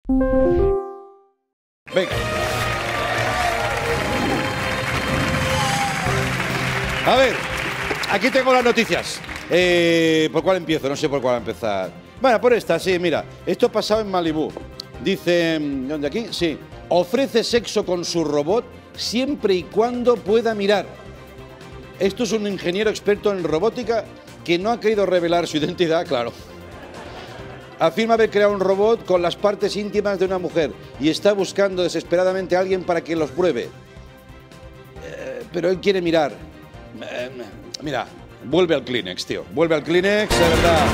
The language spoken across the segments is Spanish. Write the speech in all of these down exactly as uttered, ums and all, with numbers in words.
Venga. A ver, aquí tengo las noticias. Eh, ¿Por cuál empiezo? No sé por cuál empezar. Bueno, por esta, sí, mira. Esto ha pasado en Malibú. Dice, ¿dónde aquí? Sí. Ofrece sexo con su robot siempre y cuando pueda mirar. Esto es un ingeniero experto en robótica que no ha querido revelar su identidad, claro. Afirma haber creado un robot con las partes íntimas de una mujer y está buscando desesperadamente a alguien para que los pruebe. Eh, pero él quiere mirar. Eh, mira, vuelve al Kleenex, tío. Vuelve al Kleenex, de verdad.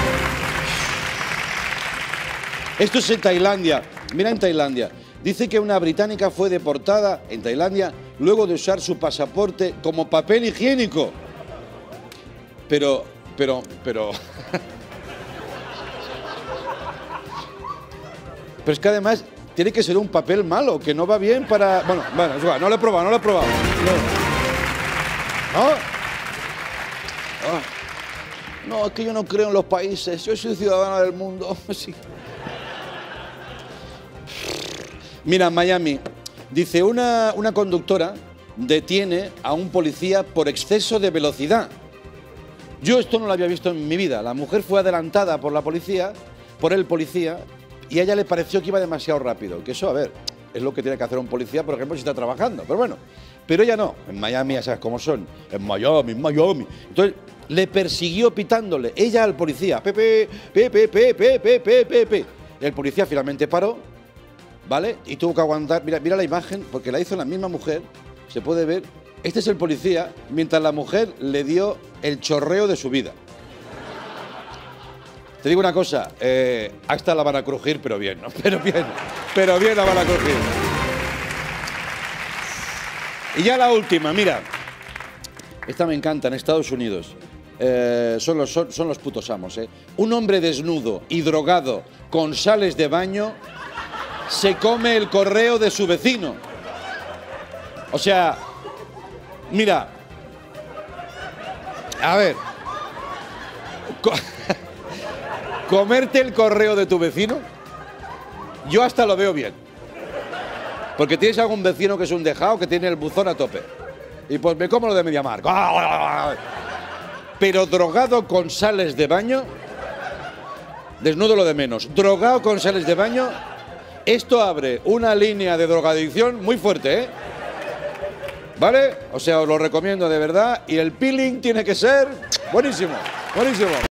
Esto es en Tailandia. Mira, en Tailandia. Dice que una británica fue deportada en Tailandia luego de usar su pasaporte como papel higiénico. Pero, pero, pero... Pero es que además tiene que ser un papel malo, que no va bien para... Bueno, bueno, es igual, no lo he probado, no lo he probado. ¿No? Oh. No, es que yo no creo en los países, yo soy ciudadana del mundo. Sí. Mira, en Miami, dice una, una conductora detiene a un policía por exceso de velocidad. Yo esto no lo había visto en mi vida. La mujer fue adelantada por la policía, por el policía, y a ella le pareció que iba demasiado rápido. Que eso, a ver, es lo que tiene que hacer un policía, por ejemplo, si está trabajando. Pero bueno, pero ella no. En Miami ya sabes cómo son. En Miami, en Miami. Entonces, le persiguió pitándole, ella al policía. Pepe, pepe, pepe, pepe, pepe. El policía finalmente paró, ¿vale? Y tuvo que aguantar. Mira, mira la imagen, porque la hizo la misma mujer. Se puede ver. Este es el policía, mientras la mujer le dio el chorreo de su vida. Te digo una cosa, eh, a esta la van a crujir, pero bien, ¿no? Pero bien, pero bien la van a crujir. Y ya la última, mira. Esta me encanta, en Estados Unidos. Eh, son, los, son, son los putos amos, ¿eh? Un hombre desnudo y drogado con sales de baño se come el correo de su vecino. O sea, mira. A ver. Co Comerte el correo de tu vecino, yo hasta lo veo bien. Porque tienes algún vecino que es un dejado que tiene el buzón a tope. Y pues me como lo de MediaMarkt. Pero drogado con sales de baño, desnudo lo de menos. Drogado con sales de baño, esto abre una línea de drogadicción muy fuerte, ¿eh? ¿Vale? O sea, os lo recomiendo de verdad. Y el peeling tiene que ser buenísimo, buenísimo.